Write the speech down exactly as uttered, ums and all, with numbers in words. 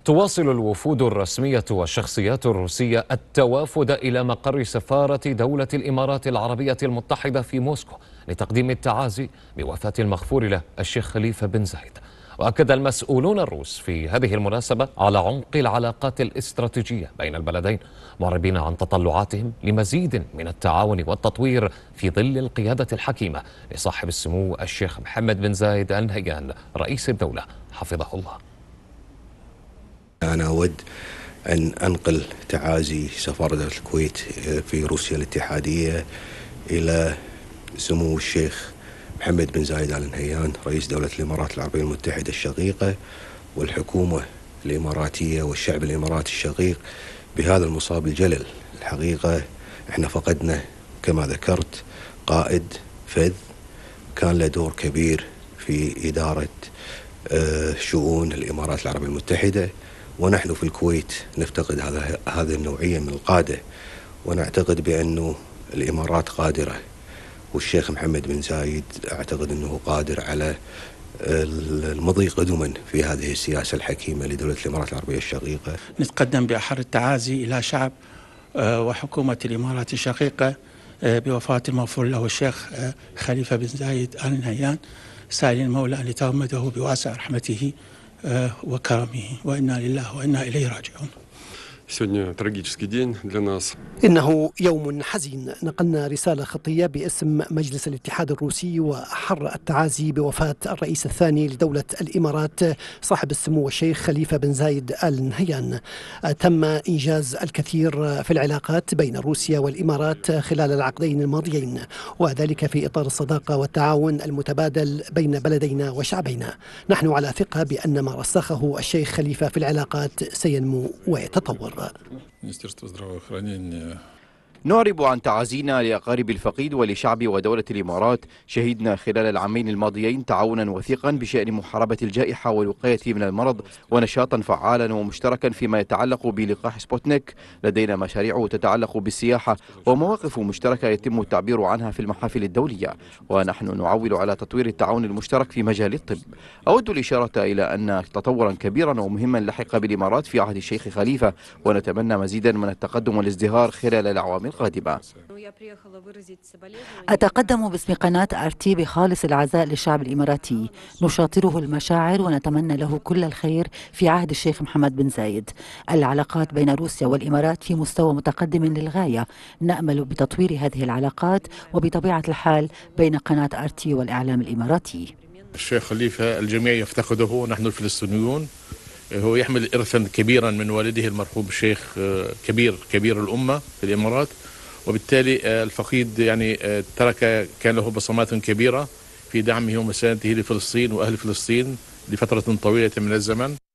تواصل الوفود الرسمية والشخصيات الروسية التوافد إلى مقر سفارة دولة الإمارات العربية المتحدة في موسكو لتقديم التعازي بوفاة المغفور له الشيخ خليفة بن زايد. وأكد المسؤولون الروس في هذه المناسبة على عمق العلاقات الاستراتيجية بين البلدين، معربين عن تطلعاتهم لمزيد من التعاون والتطوير في ظل القيادة الحكيمة لصاحب السمو الشيخ محمد بن زايد آل نهيان رئيس الدولة حفظه الله. أنا أود أن أنقل تعازي سفارة دولة الكويت في روسيا الاتحادية إلى سمو الشيخ محمد بن زايد آل نهيان رئيس دولة الإمارات العربية المتحدة الشقيقة والحكومة الإماراتية والشعب الإماراتي الشقيق بهذا المصاب الجلل. الحقيقة احنا فقدنا كما ذكرت قائد فذ كان له دور كبير في إدارة شؤون الإمارات العربية المتحدة، ونحن في الكويت نفتقد هذا هذه النوعية من القادة، ونعتقد بأنه الإمارات قادرة، والشيخ محمد بن زايد أعتقد أنه قادر على المضي قدما في هذه السياسة الحكيمة لدولة الإمارات العربية الشقيقة. نتقدم بأحر التعازي إلى شعب وحكومة الإمارات الشقيقة بوفاة المغفور له الشيخ خليفة بن زايد آل نهيان، سائلين المولى أن يتغمده بواسع رحمته وكرمه، وإنا لله وإنا إليه راجعون. إنه يوم حزين. نقلنا رسالة خطية باسم مجلس الاتحاد الروسي وأحر التعازي بوفاة الرئيس الثاني لدولة الإمارات صاحب السمو الشيخ خليفة بن زايد آل نهيان. تم إنجاز الكثير في العلاقات بين روسيا والإمارات خلال العقدين الماضيين، وذلك في إطار الصداقة والتعاون المتبادل بين بلدينا وشعبينا. نحن على ثقة بأن ما رسخه الشيخ خليفة في العلاقات سينمو ويتطور. نعرب عن تعازينا لأقارب الفقيد ولشعب ودولة الإمارات. شهدنا خلال العامين الماضيين تعاونا وثيقا بشأن محاربة الجائحة والوقاية من المرض، ونشاطا فعالا ومشتركا فيما يتعلق بلقاح سبوتنيك. لدينا مشاريع تتعلق بالسياحة ومواقف مشتركة يتم التعبير عنها في المحافل الدولية، ونحن نعول على تطوير التعاون المشترك في مجال الطب. أود الإشارة إلى أن تطورا كبيرا ومهما لحق بالإمارات في عهد الشيخ خليفة، ونتمنى مزيدا من التقدم والازدهار خلال الأعوام القادمة. أتقدم باسم قناة آرتي بخالص العزاء للشعب الإماراتي، نشاطره المشاعر ونتمنى له كل الخير في عهد الشيخ محمد بن زايد. العلاقات بين روسيا والإمارات في مستوى متقدم للغاية، نأمل بتطوير هذه العلاقات وبطبيعة الحال بين قناة آرتي والإعلام الإماراتي. الشيخ خليفة الجميع يفتقده، نحن الفلسطينيون. هو يحمل إرثا كبيرا من والده المرحوم الشيخ كبير كبير الأمة في الإمارات، وبالتالي الفقيد يعني ترك كان له بصمات كبيرة في دعمه ومساندته لفلسطين وأهل فلسطين لفترة طويلة من الزمن.